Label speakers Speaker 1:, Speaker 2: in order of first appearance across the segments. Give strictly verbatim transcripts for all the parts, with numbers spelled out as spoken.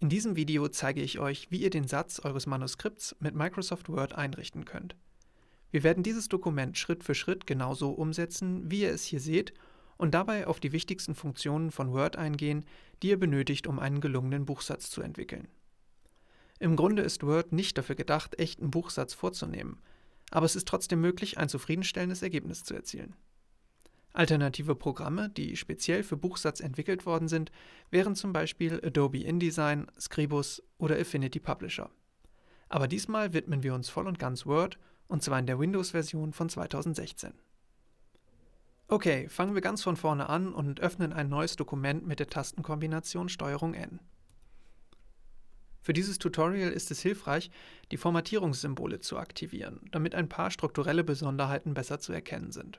Speaker 1: In diesem Video zeige ich euch, wie ihr den Satz eures Manuskripts mit Microsoft Word einrichten könnt. Wir werden dieses Dokument Schritt für Schritt genauso umsetzen, wie ihr es hier seht, und dabei auf die wichtigsten Funktionen von Word eingehen, die ihr benötigt, um einen gelungenen Buchsatz zu entwickeln. Im Grunde ist Word nicht dafür gedacht, echten Buchsatz vorzunehmen, aber es ist trotzdem möglich, ein zufriedenstellendes Ergebnis zu erzielen. Alternative Programme, die speziell für Buchsatz entwickelt worden sind, wären zum Beispiel Adobe InDesign, Scribus oder Affinity Publisher. Aber diesmal widmen wir uns voll und ganz Word, und zwar in der Windows-Version von zweitausendsechzehn. Okay, fangen wir ganz von vorne an und öffnen ein neues Dokument mit der Tastenkombination Steuerung N. Für dieses Tutorial ist es hilfreich, die Formatierungssymbole zu aktivieren, damit ein paar strukturelle Besonderheiten besser zu erkennen sind.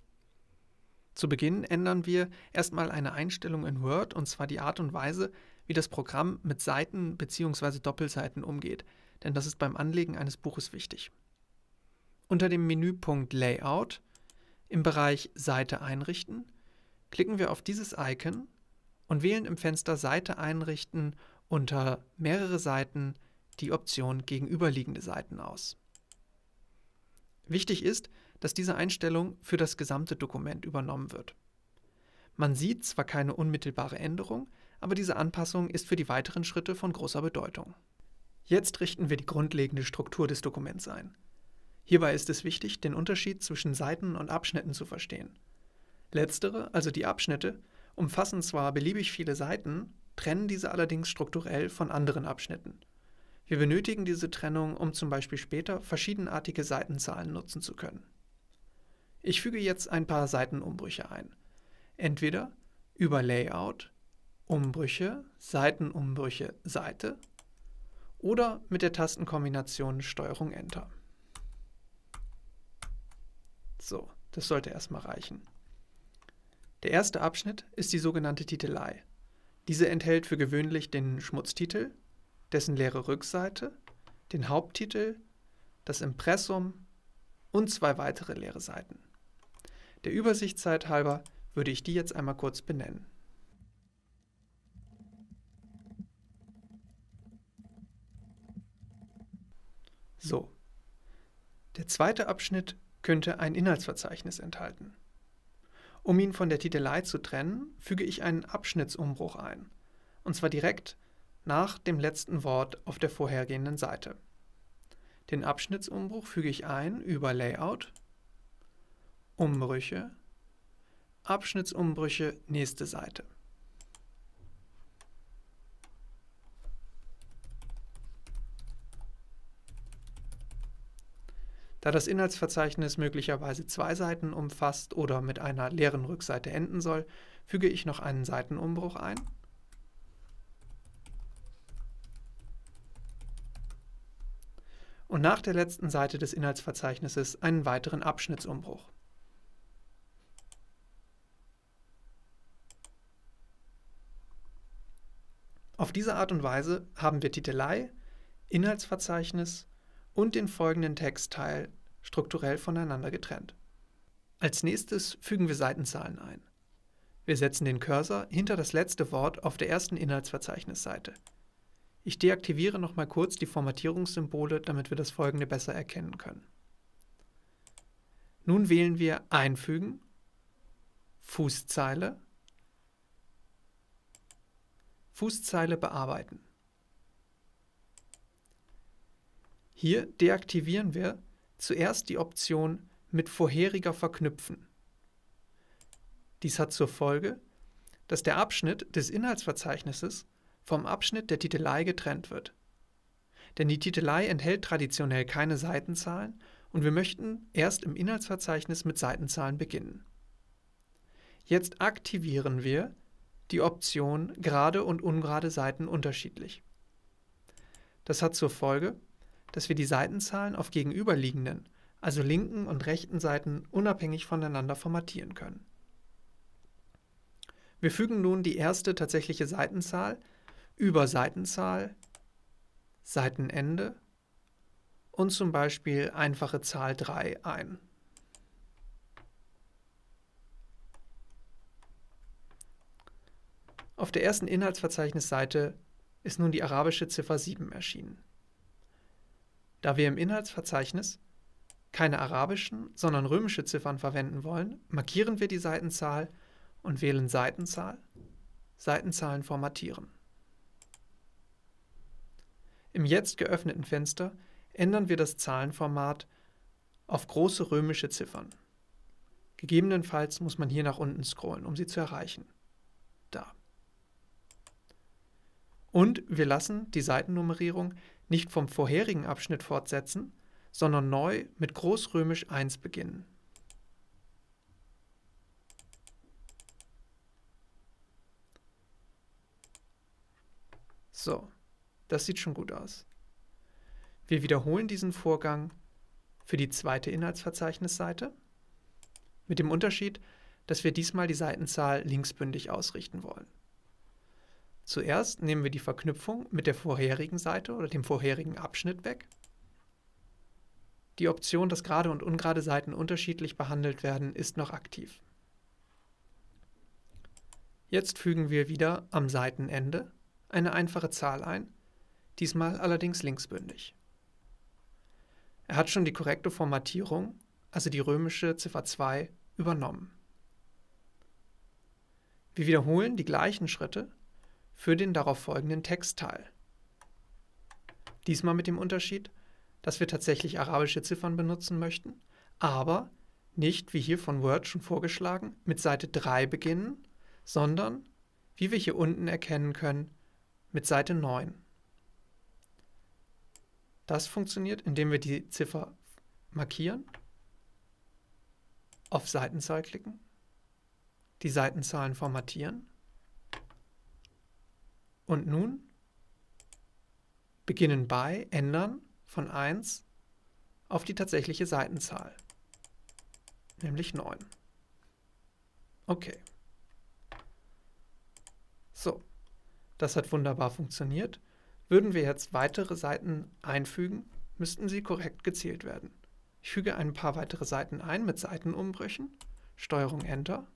Speaker 1: Zu Beginn ändern wir erstmal eine Einstellung in Word, und zwar die Art und Weise, wie das Programm mit Seiten bzw. Doppelseiten umgeht, denn das ist beim Anlegen eines Buches wichtig. Unter dem Menüpunkt Layout im Bereich Seite einrichten klicken wir auf dieses Icon und wählen im Fenster Seite einrichten unter mehrere Seiten die Option gegenüberliegende Seiten aus. Wichtig ist, dass diese Einstellung für das gesamte Dokument übernommen wird. Man sieht zwar keine unmittelbare Änderung, aber diese Anpassung ist für die weiteren Schritte von großer Bedeutung. Jetzt richten wir die grundlegende Struktur des Dokuments ein. Hierbei ist es wichtig, den Unterschied zwischen Seiten und Abschnitten zu verstehen. Letztere, also die Abschnitte, umfassen zwar beliebig viele Seiten, trennen diese allerdings strukturell von anderen Abschnitten. Wir benötigen diese Trennung, um zum Beispiel später verschiedenartige Seitenzahlen nutzen zu können. Ich füge jetzt ein paar Seitenumbrüche ein. Entweder über Layout, Umbrüche, Seitenumbrüche, Seite oder mit der Tastenkombination Steuerung Enter. So, das sollte erstmal reichen. Der erste Abschnitt ist die sogenannte Titelei. Diese enthält für gewöhnlich den Schmutztitel, dessen leere Rückseite, den Haupttitel, das Impressum und zwei weitere leere Seiten. Der Übersichtszeit halber würde ich die jetzt einmal kurz benennen. So, der zweite Abschnitt könnte ein Inhaltsverzeichnis enthalten. Um ihn von der Titelei zu trennen, füge ich einen Abschnittsumbruch ein, und zwar direkt nach dem letzten Wort auf der vorhergehenden Seite. Den Abschnittsumbruch füge ich ein über Layout, Umbrüche, Abschnittsumbrüche, nächste Seite. Da das Inhaltsverzeichnis möglicherweise zwei Seiten umfasst oder mit einer leeren Rückseite enden soll, füge ich noch einen Seitenumbruch ein. Und nach der letzten Seite des Inhaltsverzeichnisses einen weiteren Abschnittsumbruch. Auf diese Art und Weise haben wir Titelei, Inhaltsverzeichnis und den folgenden Textteil strukturell voneinander getrennt. Als nächstes fügen wir Seitenzahlen ein. Wir setzen den Cursor hinter das letzte Wort auf der ersten Inhaltsverzeichnisseite. Ich deaktiviere nochmal kurz die Formatierungssymbole, damit wir das folgende besser erkennen können. Nun wählen wir Einfügen, Fußzeile, Fußzeile bearbeiten. Hier deaktivieren wir zuerst die Option mit vorheriger verknüpfen. Dies hat zur Folge, dass der Abschnitt des Inhaltsverzeichnisses vom Abschnitt der Titelei getrennt wird. Denn die Titelei enthält traditionell keine Seitenzahlen und wir möchten erst im Inhaltsverzeichnis mit Seitenzahlen beginnen. Jetzt aktivieren wir die Option gerade und ungerade Seiten unterschiedlich. Das hat zur Folge, dass wir die Seitenzahlen auf gegenüberliegenden, also linken und rechten Seiten unabhängig voneinander formatieren können. Wir fügen nun die erste tatsächliche Seitenzahl über Seitenzahl, Seitenende und zum Beispiel einfache Zahl drei ein. Auf der ersten Inhaltsverzeichnisseite ist nun die arabische Ziffer sieben erschienen. Da wir im Inhaltsverzeichnis keine arabischen, sondern römische Ziffern verwenden wollen, markieren wir die Seitenzahl und wählen Seitenzahl, Seitenzahlen formatieren. Im jetzt geöffneten Fenster ändern wir das Zahlenformat auf große römische Ziffern. Gegebenenfalls muss man hier nach unten scrollen, um sie zu erreichen. Da. Und wir lassen die Seitennummerierung nicht vom vorherigen Abschnitt fortsetzen, sondern neu mit Großrömisch eins beginnen. So, das sieht schon gut aus. Wir wiederholen diesen Vorgang für die zweite Inhaltsverzeichnisseite, mit dem Unterschied, dass wir diesmal die Seitenzahl linksbündig ausrichten wollen. Zuerst nehmen wir die Verknüpfung mit der vorherigen Seite oder dem vorherigen Abschnitt weg. Die Option, dass gerade und ungerade Seiten unterschiedlich behandelt werden, ist noch aktiv. Jetzt fügen wir wieder am Seitenende eine einfache Zahl ein, diesmal allerdings linksbündig. Er hat schon die korrekte Formatierung, also die römische Ziffer zwei, übernommen. Wir wiederholen die gleichen Schritte für den darauf folgenden Textteil. Diesmal mit dem Unterschied, dass wir tatsächlich arabische Ziffern benutzen möchten, aber nicht, wie hier von Word schon vorgeschlagen, mit Seite drei beginnen, sondern, wie wir hier unten erkennen können, mit Seite neun. Das funktioniert, indem wir die Ziffer markieren, auf Seitenzahl klicken, die Seitenzahlen formatieren und nun beginnen bei ändern von eins auf die tatsächliche Seitenzahl, nämlich neun. Okay. So, das hat wunderbar funktioniert. Würden wir jetzt weitere Seiten einfügen, müssten sie korrekt gezählt werden. Ich füge ein paar weitere Seiten ein mit Seitenumbrüchen, Steuerung Enter,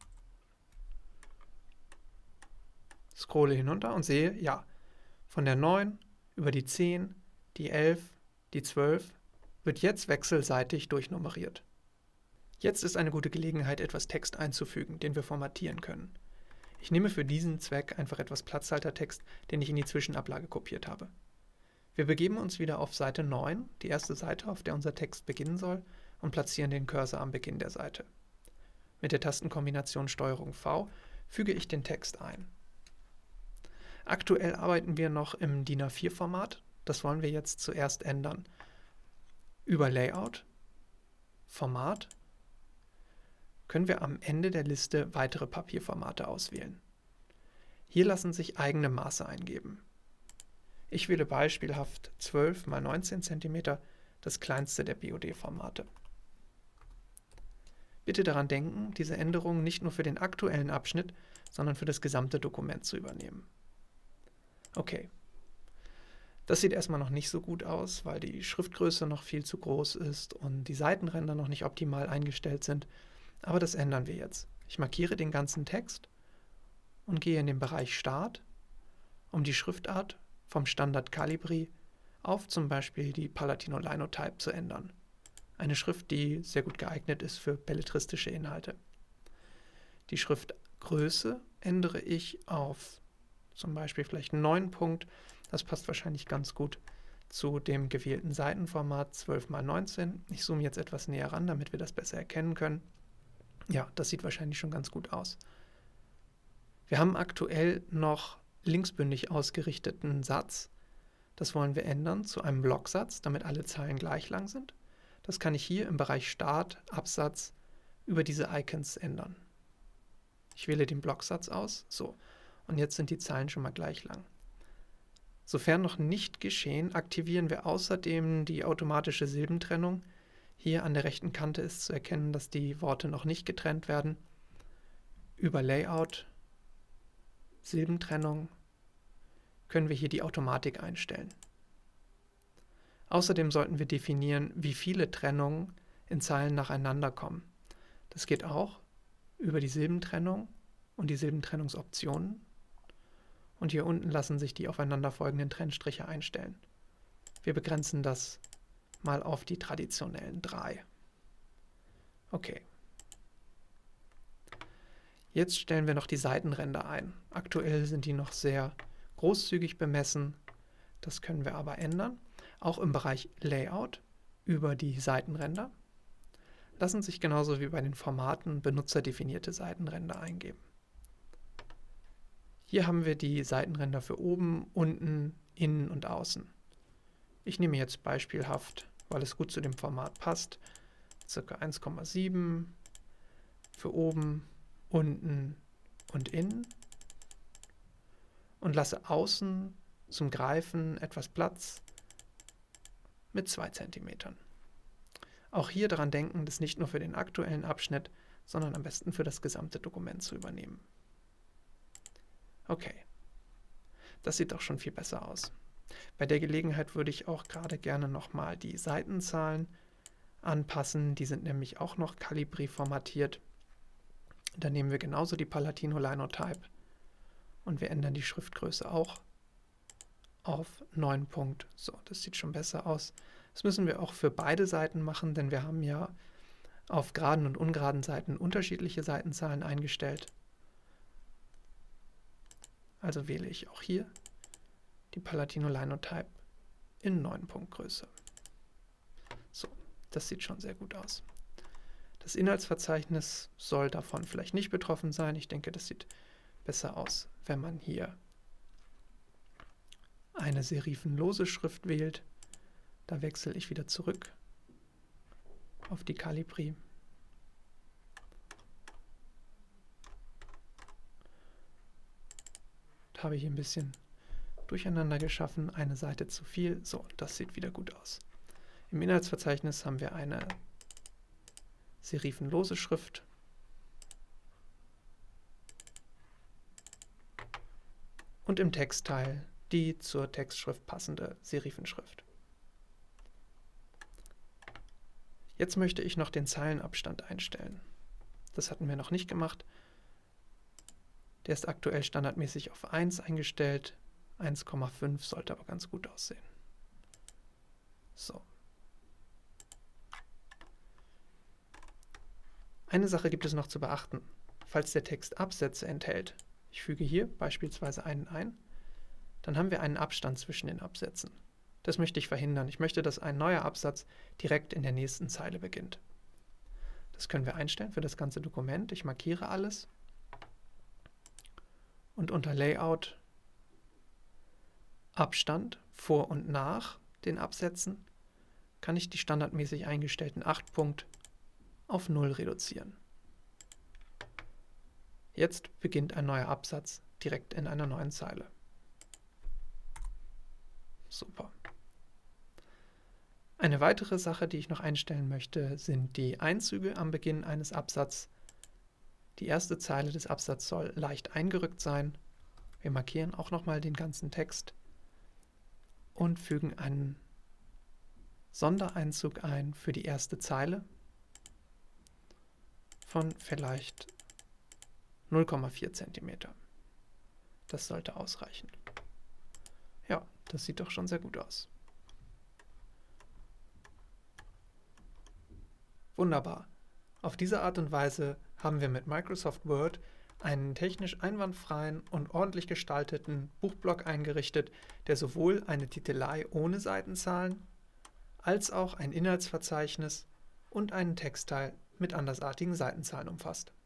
Speaker 1: scrolle hinunter und sehe, ja, von der neun über die zehn, die elf, die zwölf wird jetzt wechselseitig durchnummeriert. Jetzt ist eine gute Gelegenheit, etwas Text einzufügen, den wir formatieren können. Ich nehme für diesen Zweck einfach etwas Platzhaltertext, den ich in die Zwischenablage kopiert habe. Wir begeben uns wieder auf Seite neun, die erste Seite, auf der unser Text beginnen soll, und platzieren den Cursor am Beginn der Seite. Mit der Tastenkombination Steuerung V füge ich den Text ein. Aktuell arbeiten wir noch im DIN A vier Format, das wollen wir jetzt zuerst ändern. Über Layout, Format, können wir am Ende der Liste weitere Papierformate auswählen. Hier lassen sich eigene Maße eingeben. Ich wähle beispielhaft zwölf mal neunzehn Zentimeter, das kleinste der B O D-Formate. Bitte daran denken, diese Änderungen nicht nur für den aktuellen Abschnitt, sondern für das gesamte Dokument zu übernehmen. Okay. Das sieht erstmal noch nicht so gut aus, weil die Schriftgröße noch viel zu groß ist und die Seitenränder noch nicht optimal eingestellt sind. Aber das ändern wir jetzt. Ich markiere den ganzen Text und gehe in den Bereich Start, um die Schriftart vom Standard Calibri auf zum Beispiel die Palatino Linotype zu ändern. Eine Schrift, die sehr gut geeignet ist für belletristische Inhalte. Die Schriftgröße ändere ich auf zum Beispiel vielleicht neun Punkt. Das passt wahrscheinlich ganz gut zu dem gewählten Seitenformat zwölf mal neunzehn. Ich zoome jetzt etwas näher ran, damit wir das besser erkennen können. Ja, das sieht wahrscheinlich schon ganz gut aus. Wir haben aktuell noch linksbündig ausgerichteten Satz. Das wollen wir ändern zu einem Blocksatz, damit alle Zeilen gleich lang sind. Das kann ich hier im Bereich Start, Absatz über diese Icons ändern. Ich wähle den Blocksatz aus. So, und jetzt sind die Zeilen schon mal gleich lang. Sofern noch nicht geschehen, aktivieren wir außerdem die automatische Silbentrennung. Hier an der rechten Kante ist zu erkennen, dass die Worte noch nicht getrennt werden. Über Layout, Silbentrennung, können wir hier die Automatik einstellen. Außerdem sollten wir definieren, wie viele Trennungen in Zeilen nacheinander kommen. Das geht auch über die Silbentrennung und die Silbentrennungsoptionen. Und hier unten lassen sich die aufeinanderfolgenden Trennstriche einstellen. Wir begrenzen das mal auf die traditionellen drei. Okay. Jetzt stellen wir noch die Seitenränder ein. Aktuell sind die noch sehr großzügig bemessen. Das können wir aber ändern. Auch im Bereich Layout über die Seitenränder lassen sich genauso wie bei den Formaten benutzerdefinierte Seitenränder eingeben. Hier haben wir die Seitenränder für oben, unten, innen und außen. Ich nehme jetzt beispielhaft, weil es gut zu dem Format passt, ca. eins Komma sieben für oben, unten und innen und lasse außen zum Greifen etwas Platz mit zwei Zentimetern. Auch hier daran denken, das nicht nur für den aktuellen Abschnitt, sondern am besten für das gesamte Dokument zu übernehmen. Okay, das sieht doch schon viel besser aus. Bei der Gelegenheit würde ich auch gerade gerne nochmal die Seitenzahlen anpassen. Die sind nämlich auch noch Calibri formatiert. Dann nehmen wir genauso die Palatino Linotype und wir ändern die Schriftgröße auch auf neun Punkt. So, das sieht schon besser aus. Das müssen wir auch für beide Seiten machen, denn wir haben ja auf geraden und ungeraden Seiten unterschiedliche Seitenzahlen eingestellt. Also wähle ich auch hier die Palatino Linotype in neun Punkt Größe. So, das sieht schon sehr gut aus. Das Inhaltsverzeichnis soll davon vielleicht nicht betroffen sein. Ich denke, das sieht besser aus, wenn man hier eine serifenlose Schrift wählt. Da wechsle ich wieder zurück auf die Calibri. Da habe ich ein bisschen durcheinander geschaffen, eine Seite zu viel. So, das sieht wieder gut aus. Im Inhaltsverzeichnis haben wir eine serifenlose Schrift. Und im Textteil die zur Textschrift passende Serifenschrift. Jetzt möchte ich noch den Zeilenabstand einstellen. Das hatten wir noch nicht gemacht. Der ist aktuell standardmäßig auf eins eingestellt. eins Komma fünf sollte aber ganz gut aussehen. So. Eine Sache gibt es noch zu beachten. Falls der Text Absätze enthält, ich füge hier beispielsweise einen ein, dann haben wir einen Abstand zwischen den Absätzen. Das möchte ich verhindern. Ich möchte, dass ein neuer Absatz direkt in der nächsten Zeile beginnt. Das können wir einstellen für das ganze Dokument. Ich markiere alles und unter Layout Abstand vor und nach den Absätzen kann ich die standardmäßig eingestellten acht Punkt auf null reduzieren. Jetzt beginnt ein neuer Absatz direkt in einer neuen Zeile. Super. Eine weitere Sache, die ich noch einstellen möchte, sind die Einzüge am Beginn eines Absatzes. Die erste Zeile des Absatzes soll leicht eingerückt sein. Wir markieren auch nochmal den ganzen Text und fügen einen Sondereinzug ein für die erste Zeile von vielleicht null Komma vier Zentimeter. Das sollte ausreichen. Ja, das sieht doch schon sehr gut aus. Wunderbar. Auf diese Art und Weise haben wir mit Microsoft Word einen technisch einwandfreien und ordentlich gestalteten Buchblock eingerichtet, der sowohl eine Titelei ohne Seitenzahlen als auch ein Inhaltsverzeichnis und einen Textteil mit andersartigen Seitenzahlen umfasst.